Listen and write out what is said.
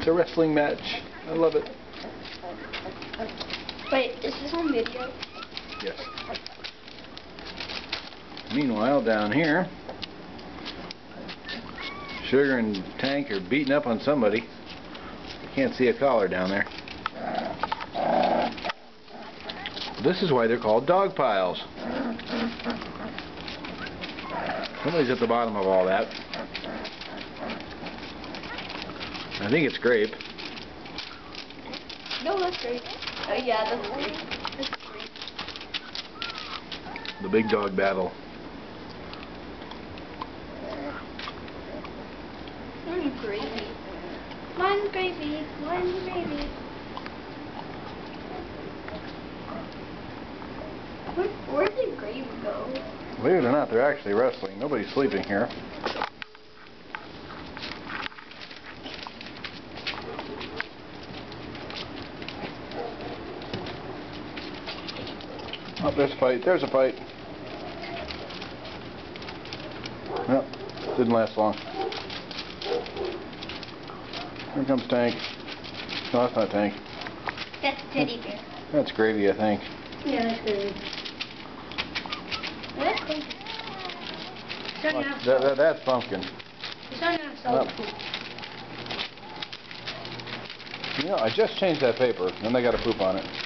It's a wrestling match. I love it. Wait, is this on video? Yes. Meanwhile, down here, Sugar and Tank are beating up on somebody. You can't see a collar down there. This is why they're called dog piles. Somebody's at the bottom of all that. I think it's Grape. No, that's Grape. Oh yeah, that's Grape. That's Grape. The big dog battle. Gravy. One gravy. One gravy. Where did Gravy go? Believe it or not, they're actually wrestling. Nobody's sleeping here. Oh, there's a fight. There's a fight. Yep, didn't last long. Here comes Tank. No, that's not Tank. That's Teddy Bear. That's Gravy, I think. Yeah, that's Gravy. That's cool. That's Pumpkin. It's not gonna sell poop. You know, I just changed that paper, and they got a poop on it.